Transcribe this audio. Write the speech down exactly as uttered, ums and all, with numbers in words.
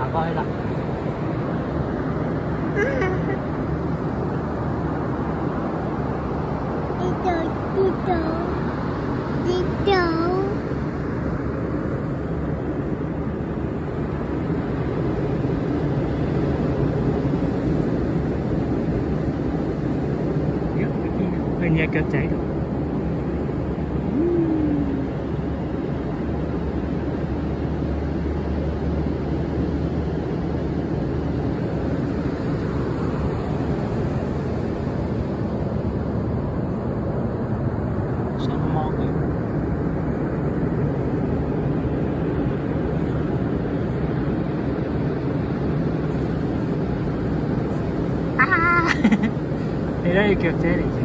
行過去啦。 呢度呢度呢度。 去隻腳仔度。想摸佢。啊！你睇隻腳仔嚟。